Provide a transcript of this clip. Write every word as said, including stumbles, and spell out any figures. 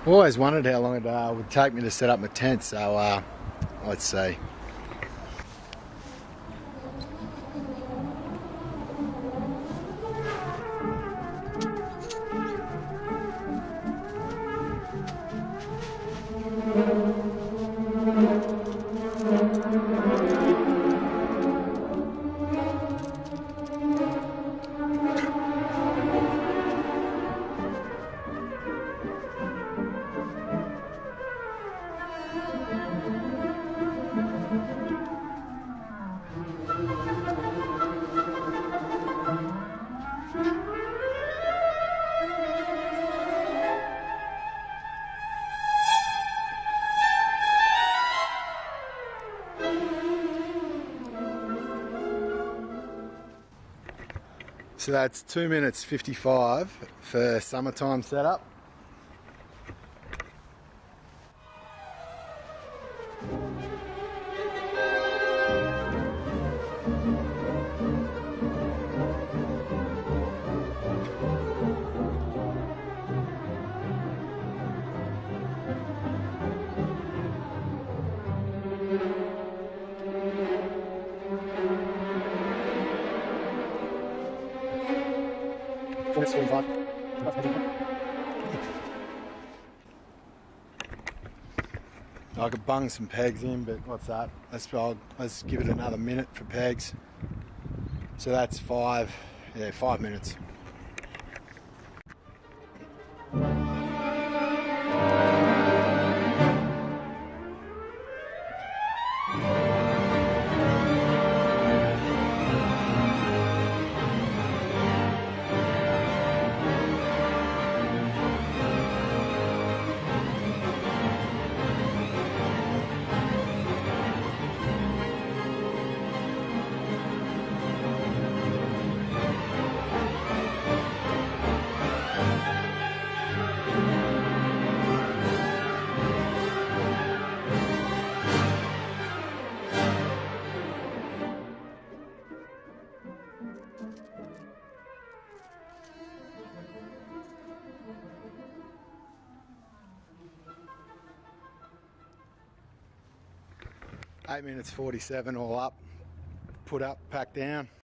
Always wondered how long it uh, would take me to set up my tent, so uh, let's see. So that's two minutes fifty-five for summertime setup. I could bung some pegs in, but what's that? Let's, I'll, let's give it another minute for pegs. So that's five, yeah, five minutes. Eight minutes forty-seven all up, put up, pack down.